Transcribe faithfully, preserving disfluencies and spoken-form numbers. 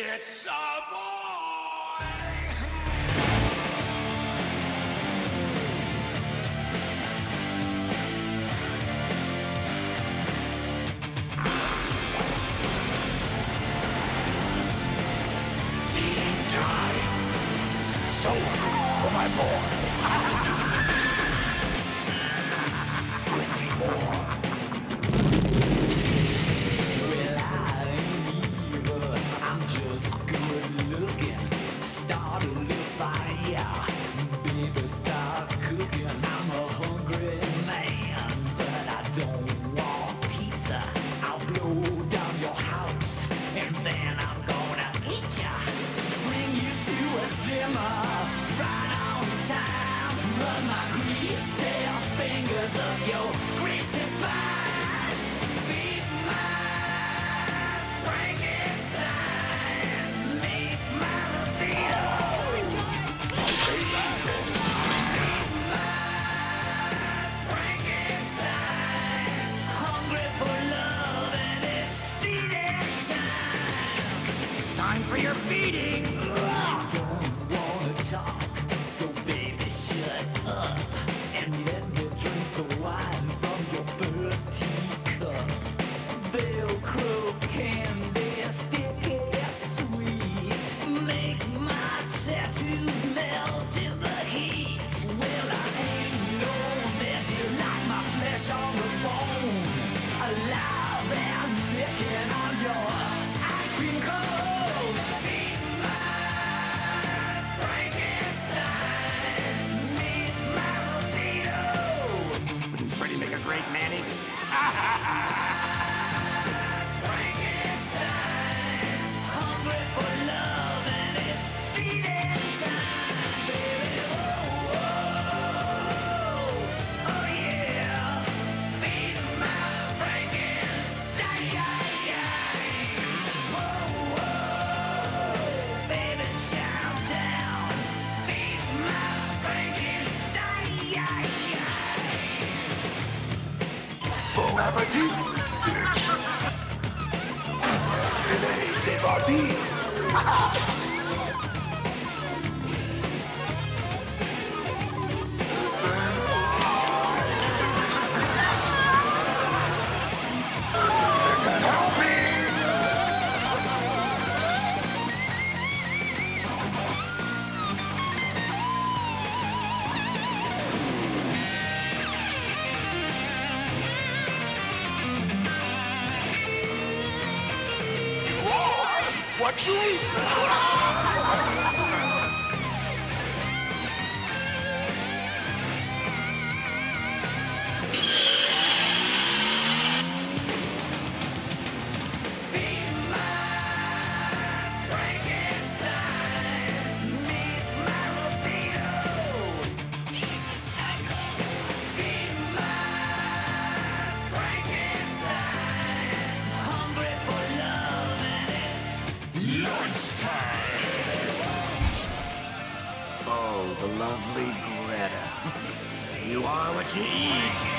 It's a boy! Feeding time! So for my boy! Bring me more! Well, I ain't evil, I'm just good looking. Start a little fire, baby, start cooking. I'm a hungry man, but I don't want pizza. I'll blow down your house, and then I'm gonna eat ya. Bring you to a simmer, right on time. Run my greasy fingers up your greasy spine. Feed my Frankenstein, meet my libido. Feed my Frankenstein, hungry for love and it's feeding time. Time for your feeding! I don't wanna talk, so baby shut up and let me drink the wine from your bird teacup. Velcro candy, sticky sweet, make my tattoos melt in the heat. Well, I ain't known that you like my flesh on the bone, alive and licking on your ice cream cone. Feed my Frankenstein, meet my libido. Wouldn't Freddy make a great Manny? Frankenstein, hungry for love and it's feeding time, baby. Oh, oh, oh yeah. Feed my Frankenstein. Oh, oh, baby, shout down. Feed my Frankenstein. Bon appetit, bitch! Filet de barbie! Second helping! You are what you eat! Feed my Frankenstein, meet my libido. Feed my Frankenstein, hungry for love and it's lunchtime. Oh, the lovely Greta. You are what you eat.